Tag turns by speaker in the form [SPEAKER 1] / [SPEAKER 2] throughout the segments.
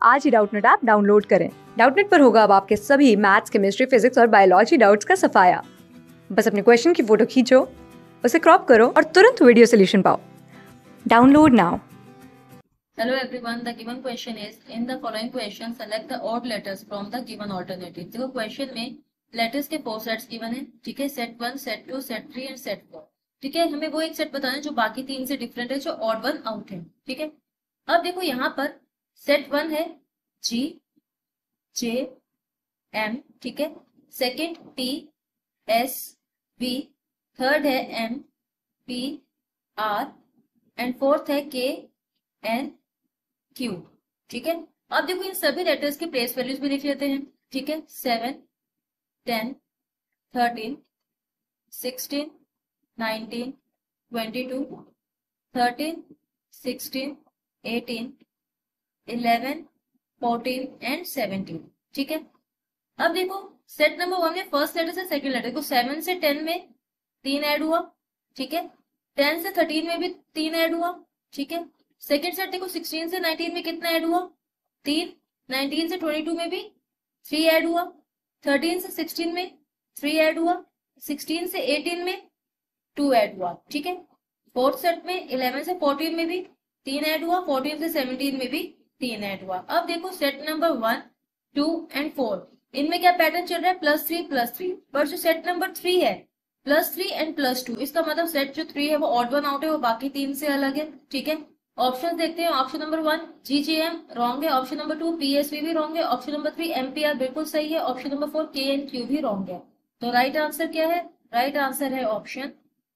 [SPEAKER 1] आज ही Doubtnut app download करें। डाउटनेट पर होगा अब आपके सभी मैथ्स, केमिस्ट्री, फिजिक्स और बायोलॉजी डाउट्स का सफाया। बस अपने क्वेश्चन की फोटो खींचो, उसे क्रॉप करो और तुरंत वीडियो सोल्यूशन पाओ। Download now.
[SPEAKER 2] Hello everyone, the given question is, in the following question select the odd letters from the given alternative। देखो क्वेश्चन में लेटर्स के 4 सेट्स गिवन है, ठीक है। Set 1, set 2, set 3 and set 4, ठीक है। हमें वो एक सेट बताना है जो बाकी 3 से डिफरेंट है, जो ऑड वन आउट है, ठीक है। अब देखो यहाँ पर सेट 1 है G, J, M, ठीक है। Second T, S, V, third है M, P, R and fourth है K, N, Q, ठीक है। अब देखो इन सभी लेटर्स के प्लेस वैल्यूज भी लिख लेते हैं, ठीक है। 7, 10, 13, 16, 19, 22, 13, 16, 18, 11, 14 एंड 17, ठीक है। अब देखो सेट नंबर 1 में फर्स्ट लेटर से सेकंड लेटर को 7 से 10 में 3 ऐड हुआ, ठीक है। 10 से 13 में भी 3 ऐड हुआ, ठीक है। सेकेंड सेट देखो 16 से 19 में कितना ऐड हुआ, 3। 19 से 22 में भी 3 ऐड हुआ, 13 से 16 में 3 ऐड हुआ, 16 से 18 में 2 ऐड हुआ, ठीक है। फोर्थ सेट में 11 से 14 में भी 3 ऐड हुआ, 14 से 17 में भी 3 ऐड हुआ। अब देखो सेट नंबर 1, 2 एंड 4, इनमें क्या पैटर्न चल रहा है, +3 पर जो सेट नंबर 3 है +3 एंड +2, इसका मतलब सेट जो 3 है वो ऑड वन आउट है, वो बाकी 3 से अलग है, ठीक है। ऑप्शन देखते हैं। ऑप्शन नंबर 1 GGM रॉन्ग है, ऑप्शन नंबर 2 PSV भी रॉन्ग है, ऑप्शन नंबर 3 MPR बिल्कुल सही है, ऑप्शन नंबर 4 KNQ भी रॉन्ग है। तो राइट आंसर क्या है? राइट आंसर है ऑप्शन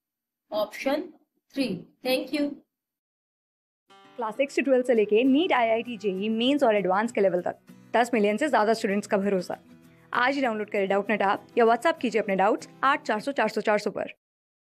[SPEAKER 2] 3। Thank you.
[SPEAKER 1] क्लास 6 से 12 से लेके नीट, IIT, JEE मेंस और एडवांस के लेवल तक 10 मिलियन से ज्यादा स्टूडेंट्स का भरोसा। आज ही डाउनलोड करें डाउटनेट ऐप या व्हाट्सएप कीजिए अपने डाउट्स 8400 400 400 पर।